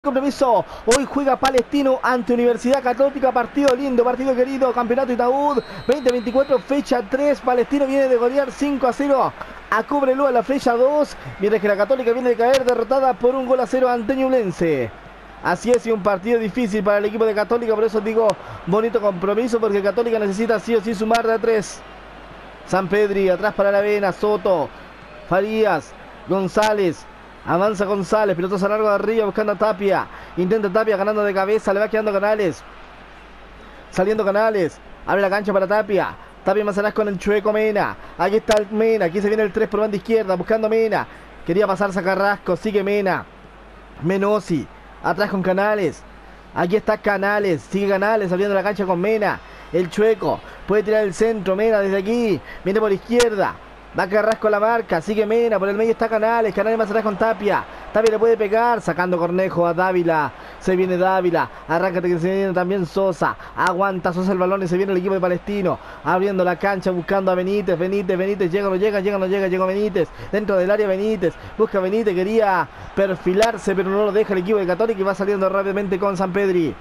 Compromiso, hoy juega Palestino ante Universidad Católica, partido lindo, partido querido, Campeonato Itaúd 2024, fecha 3, Palestino viene de golear 5-0 a Cobreloa la fecha 2, mientras que la Católica viene de caer derrotada por 1-0 ante Ñublense. Así es, y un partido difícil para el equipo de Católica, por eso digo bonito compromiso, porque Católica necesita sí o sí sumar de a 3. Sampedri, atrás para Aravena, Soto, Farías, González. Avanza González, pelotazo largo de arriba buscando a Tapia. Intenta Tapia ganando de cabeza, le va quedando Canales. Saliendo Canales, abre la cancha para Tapia. Tapia Manzanás con el Chueco Mena. Aquí está el Mena, aquí se viene el 3 por banda izquierda, buscando Mena. Quería pasarse a Carrasco, sigue Mena. Menossi, atrás con Canales. Aquí está Canales, sigue Canales abriendo la cancha con Mena. El Chueco, puede tirar el centro, Mena desde aquí. Viene por izquierda. Va Carrasco a la marca, sigue Mena, por el medio está Canales más atrás con Tapia. Tapia le puede pegar, sacando Cornejo a Dávila. Se viene Dávila, arráncate que se viene también Sosa. Aguanta Sosa el balón y se viene el equipo de Palestino. Abriendo la cancha, buscando a Benítez, llega o no llega, llega Benítez. Dentro del área Benítez, busca a Benítez, quería perfilarse pero no lo deja el equipo de Católica y va saliendo rápidamente con Sampedri.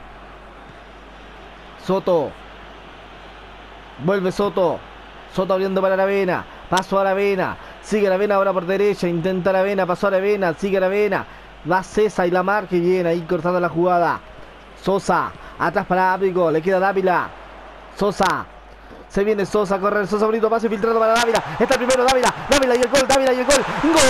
Soto. Vuelve Soto. Soto abriendo para Aravena. Paso a Aravena. Sigue Aravena ahora por derecha. Intenta Aravena. Pasó a Aravena. Sigue Aravena. Va César y la marca y viene ahí cortando la jugada. Sosa. Atrás para Ábrigo. Le queda Dávila. Sosa. Se viene Sosa a correr. Sosa bonito. Pase filtrado para Dávila. Está el primero Dávila. Dávila y el gol. Dávila y el gol. ¡Gol!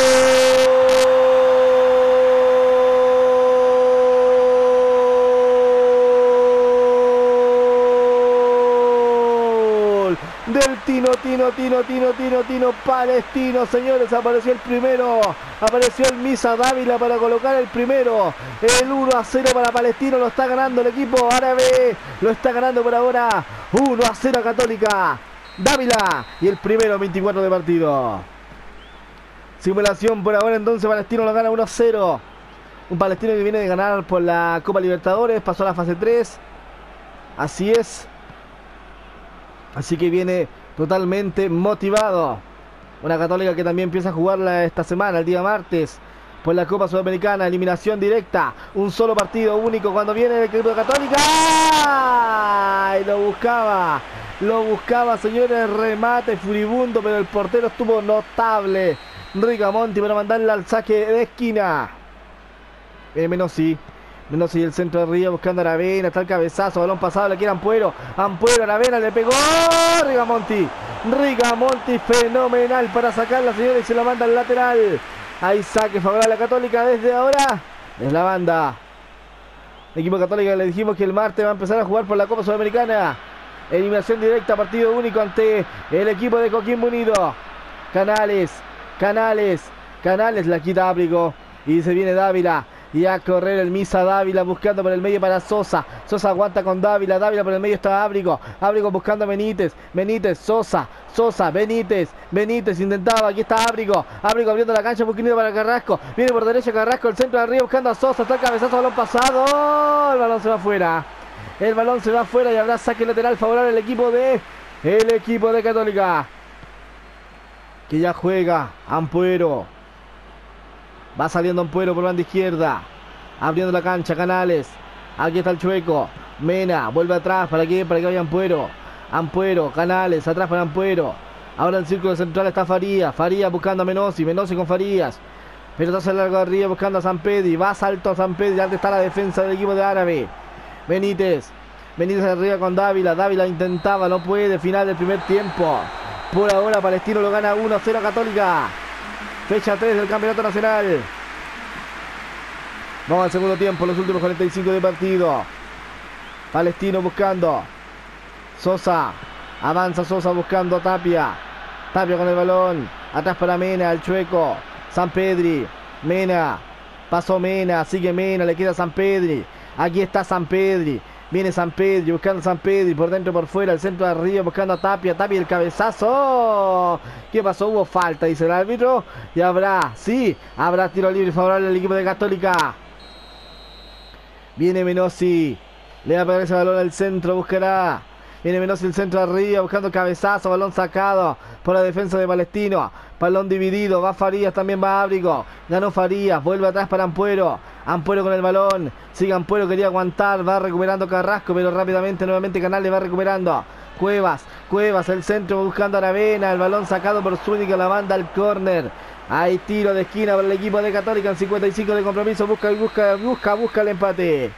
Del Tino Palestino, señores, apareció el primero, apareció el Misa Dávila para colocar el primero, el 1-0 para Palestino, lo está ganando el equipo árabe, lo está ganando por ahora, 1-0 a Católica, Dávila, y el primero 24 de partido. Simulación por ahora, entonces Palestino lo gana 1-0, un Palestino que viene de ganar por la Copa Libertadores, pasó a la fase 3, así es. Así que viene totalmente motivado. Una Católica que también empieza a jugarla esta semana, el día martes, por la Copa Sudamericana, eliminación directa. Un solo partido único cuando viene el equipo de Católica. ¡Ay! Lo buscaba, señores, remate furibundo, pero el portero estuvo notable. Rigamonti para mandarle al saque de esquina. Menossi y el centro de arriba buscando a Aravena, está el cabezazo, balón pasado, le quiere Ampuero, Aravena le pegó, Rigamonti, fenomenal para sacarla, señores, y se la manda al lateral. Ahí saque favorable a la Católica desde ahora, es la banda. El equipo Católica le dijimos que el martes va a empezar a jugar por la Copa Sudamericana. Eliminación directa, partido único ante el equipo de Coquimbo Unido. Canales, la quita Ábrigo y se viene Dávila. Y a correr el Misa Dávila buscando por el medio para Sosa. Sosa aguanta con Dávila por el medio está Ábrigo. Ábrigo buscando a Benítez, Sosa, Benítez intentaba, aquí está Ábrigo abriendo la cancha, buscando para Carrasco. Viene por derecha Carrasco, el centro de arriba buscando a Sosa, está el cabezazo, balón pasado. El balón se va afuera y habrá saque lateral favorable al equipo de Católica. Que ya juega Ampuero. Va saliendo Ampuero por banda izquierda. Abriendo la cancha, Canales. Aquí está el Chueco. Mena, vuelve atrás. ¿Para qué? Para que vaya Ampuero. Canales, atrás para Ampuero. Ahora en el círculo central está Farías. Farías buscando a Menossi con Farías. Pelotazo largo de arriba buscando a Sampedri. Va salto a Sampedri. Antes está la defensa del equipo de Árabe. Benítez arriba con Dávila. Dávila intentaba, no puede. Final del primer tiempo. Por ahora Palestino lo gana 1-0 a Católica. Fecha 3 del Campeonato Nacional. Vamos al segundo tiempo, los últimos 45 de partido. Palestino buscando. Sosa. Avanza Sosa buscando a Tapia. Tapia con el balón. Atrás para Mena, el Chueco. Sampedri. Mena. Pasó Mena. Sigue Mena. Le queda Sampedri. Aquí está Sampedri. Viene Sampedri, buscando a Sampedri, por dentro, por fuera, el centro de arriba, buscando a Tapia, el cabezazo. ¿Qué pasó? Hubo falta, dice el árbitro. Y habrá tiro libre favorable al equipo de Católica. Viene Menossi, le va a pegar ese balón al centro, buscará Viene Menossi el centro arriba, buscando cabezazo, balón sacado por la defensa de Palestino. Balón dividido, va Farías, también va Ábrigo. Ganó Farías, vuelve atrás para Ampuero. Ampuero con el balón, sigue Ampuero, quería aguantar, va recuperando Carrasco, pero rápidamente nuevamente Canales va recuperando. Cuevas, el centro buscando a Aravena, el balón sacado por Zúñiga, la banda al córner. Hay tiro de esquina para el equipo de Católica en 55 de compromiso, busca el empate.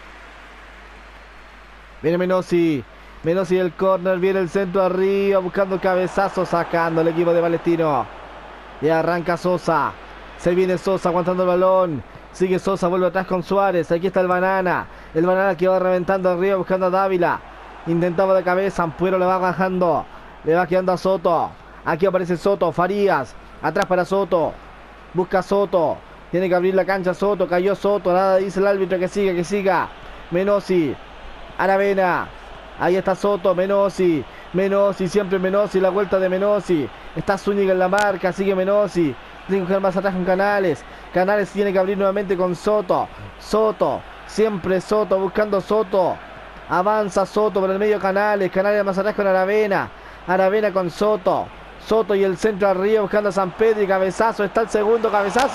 Viene Menossi del córner, viene el centro arriba, buscando cabezazo, sacando el equipo de Palestino. Y arranca Sosa, se viene Sosa aguantando el balón. Sigue Sosa, vuelve atrás con Suárez, aquí está el Banana que va reventando arriba buscando a Dávila. Intentaba de cabeza, Ampuero le va bajando, le va quedando a Soto. Aquí aparece Soto, Farías, atrás para Soto, busca Soto, tiene que abrir la cancha Soto, cayó Soto, nada dice el árbitro, que siga. Menossi, Aravena, ahí está Soto, Menossi, siempre Menossi, la vuelta de Menossi. Está Zúñiga en la marca, sigue Menossi, tiene que jugar más atrás con Canales. Canales tiene que abrir nuevamente con Soto, siempre Soto, buscando Soto. Avanza Soto por el medio Canales más atrás con Aravena con Soto y el centro arriba buscando a San Pedro y cabezazo, está el segundo cabezazo.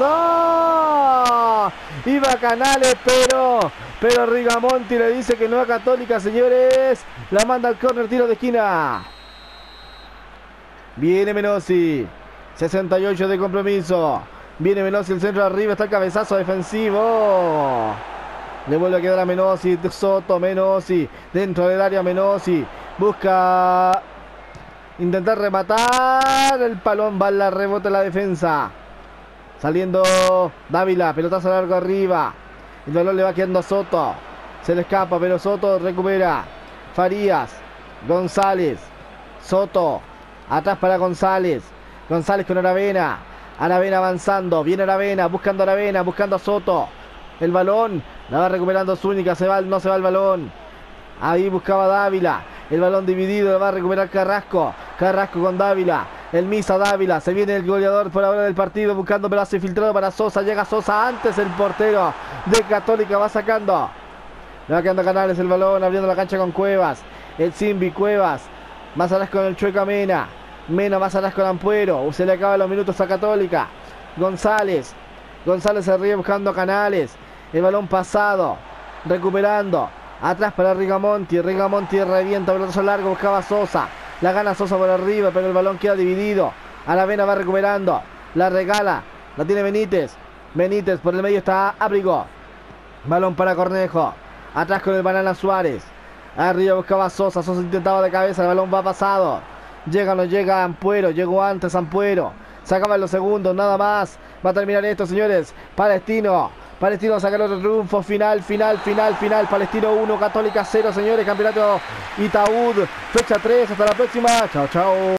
Iba Canales, pero Rigamonti le dice que no a Católica, señores. La manda al córner, tiro de esquina. Viene Menossi, 68 de compromiso. Viene Menossi, el centro arriba, está el cabezazo defensivo. Le vuelve a quedar a Menossi, Soto, dentro del área Menossi, busca intentar rematar, el balón va a la rebota en la defensa. Saliendo Dávila, pelotazo largo arriba, el balón le va quedando a Soto, se le escapa, pero Soto recupera. Farías, González, Soto, atrás para González con Aravena avanzando, viene Aravena, buscando a Soto. El balón la va recuperando Zúñiga, no se va el balón. Ahí buscaba Dávila, el balón dividido, lo va a recuperar Carrasco con Dávila, el Misa Dávila, se viene el goleador por ahora del partido, buscando pedazo infiltrado para Sosa, llega Sosa antes, el portero de Católica va sacando. Le va quedando Canales el balón, abriendo la cancha con Cuevas, el Simbi, Cuevas, más atrás con el Chueca Mena más atrás con Ampuero, se le acaban los minutos a Católica. González se ríe buscando a Canales. El balón pasado, recuperando, atrás para Rigamonti revienta, pelotazo largo, buscaba a Sosa, la gana Sosa por arriba, pero el balón queda dividido. Aravena va recuperando, la regala, la tiene Benítez, por el medio está Ábrigo, balón para Cornejo, atrás con el Banana Suárez, arriba buscaba a Sosa intentaba de cabeza, el balón va pasado, no llega Ampuero, llegó antes Ampuero, se acaban los segundos, nada más, va a terminar esto, señores. Palestino saca el otro triunfo, final, Palestino 1, Católica 0, señores, campeonato Itaúd, fecha 3, hasta la próxima, chao.